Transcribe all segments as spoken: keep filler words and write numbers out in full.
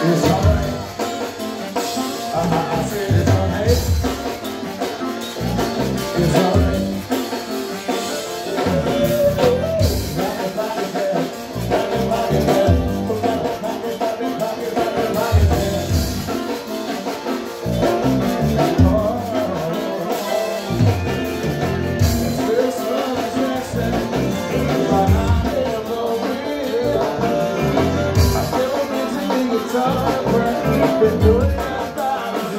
It's alright. I, I, I said it's alright. It's alright. Been doing it out by the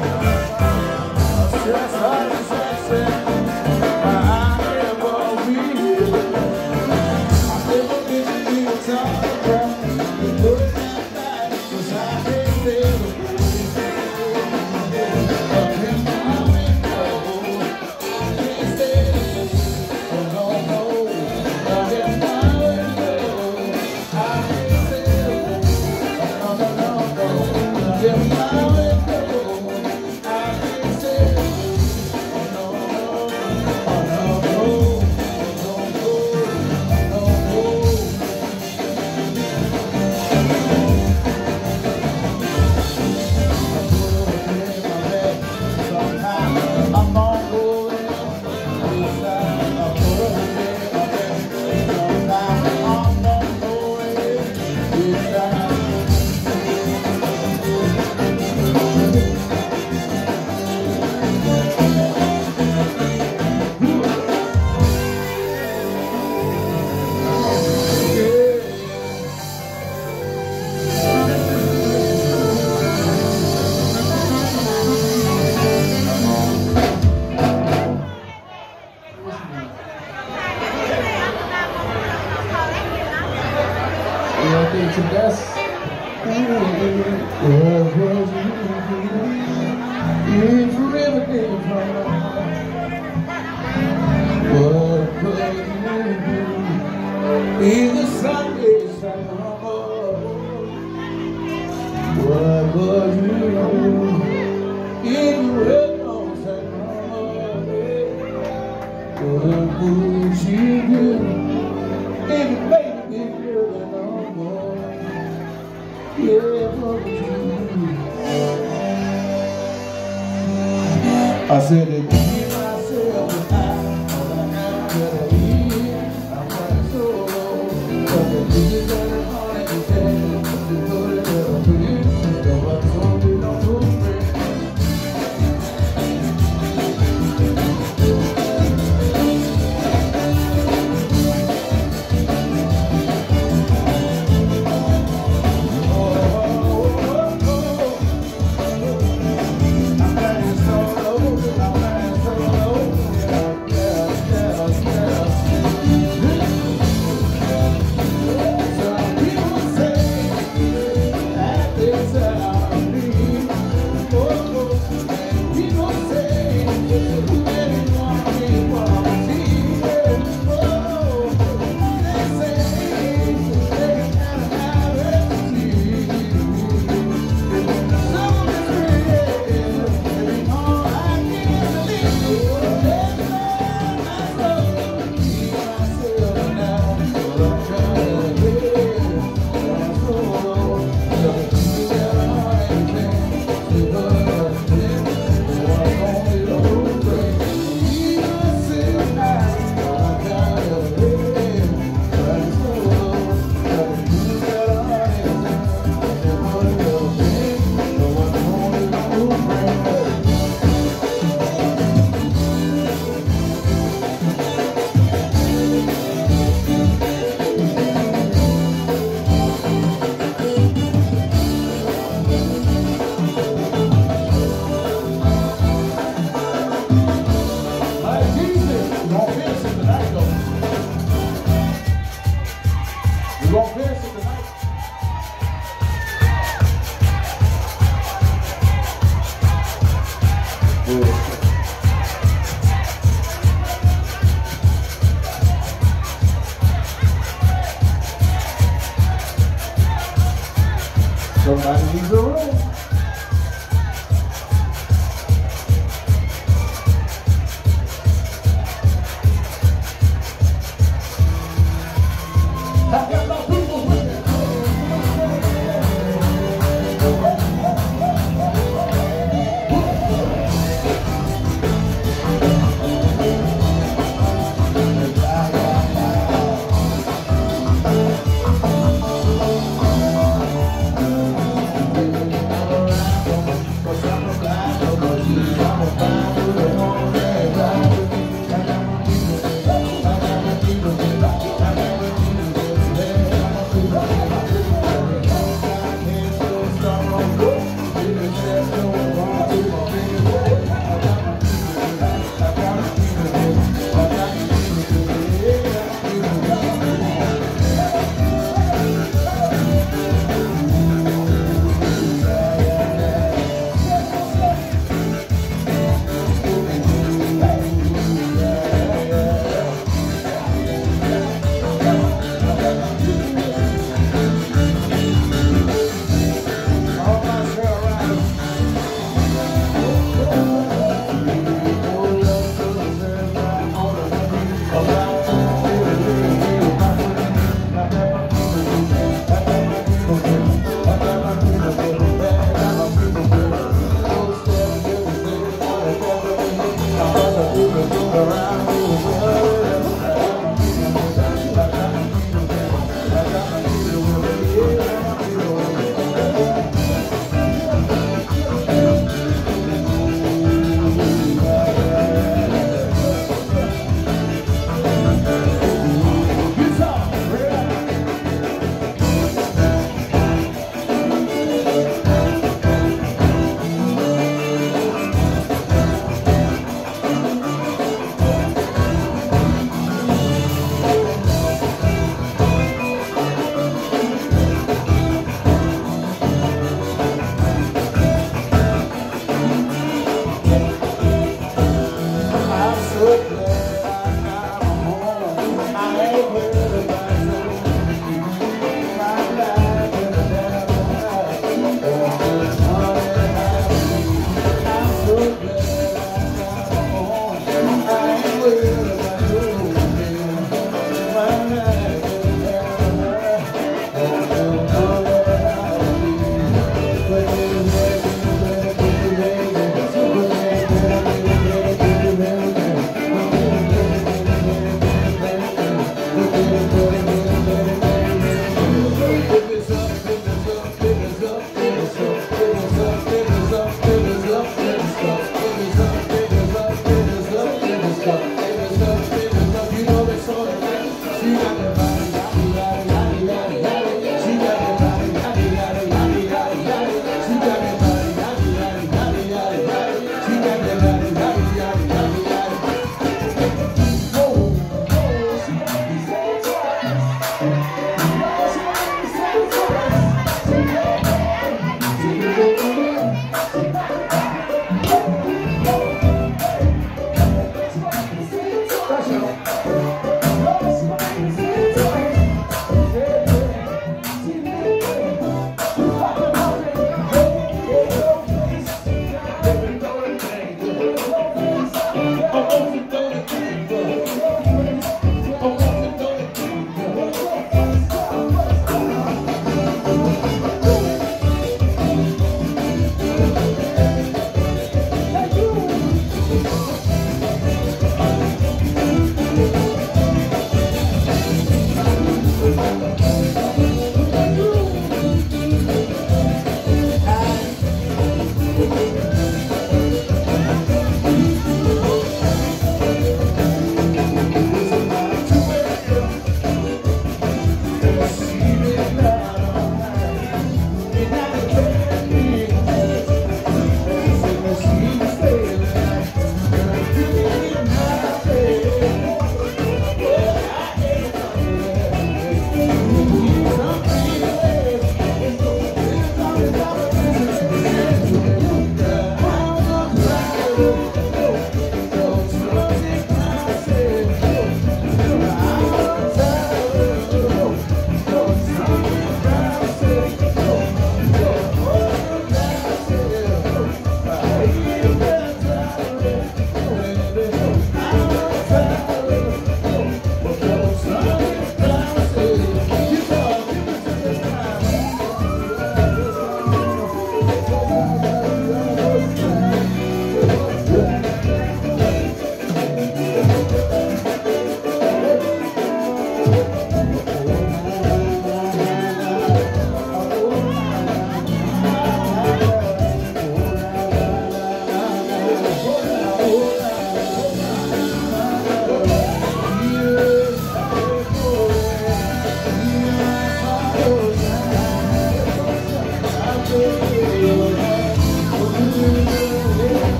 job. Stress hard and stressing. I never will. I never been to you talk about. Been doing it out by the cause I can't tell the truth. Up in my window, I can't stay. Oh no, no. Up in my window, I can't stay. Oh no, no, no. If I would go, I can say, oh no, oh no, no, no, no, no. I put a pin in my bed, sometimes I'm on going this time. I put a pin in my bed, sometimes I'm on going this time. Okay, to that's where was you? If forever came from what was you? In the Sunday summer, what was you? In the red on summer, what would you do? If you made me feel the number, yeah, what would you do? I said it to myself, all I have to eat, I'm running so low, but the things that are hard to say, you put it up to you, so what's on you don't go Somebody needs a room. I got my people with me.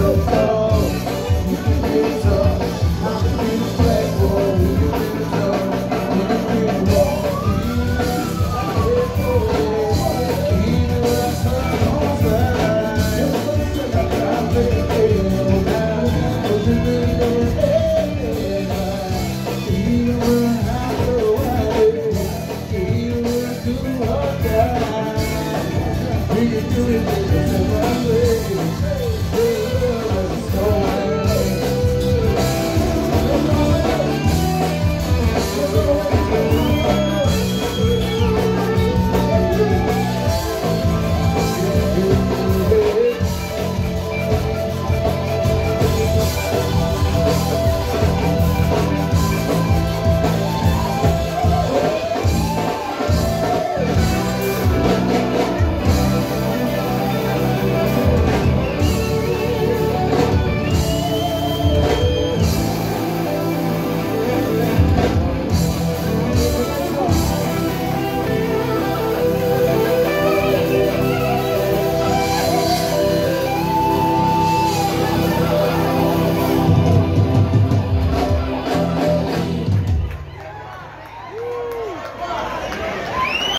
so far.